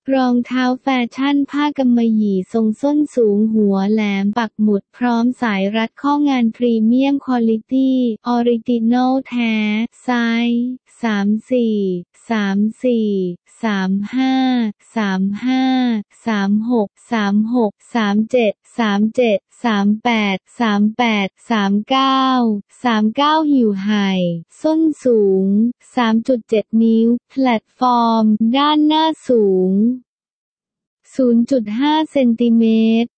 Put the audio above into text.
รองเท้าแฟชั่นผ้ากำมะหยี่ทรงส้นสูงหัวแหลมปักหมุดพร้อมสายรัดข้องานพรีเมียมควอลิตี้ออริจินอลแท้ไซส์34 34 35 35 36 36 37 37 38 38 39 39หิวไห่ส้นสูง 3.7 นิ้วแพลตฟอร์มด้านหน้าสูง 0.5 เซนติเมตร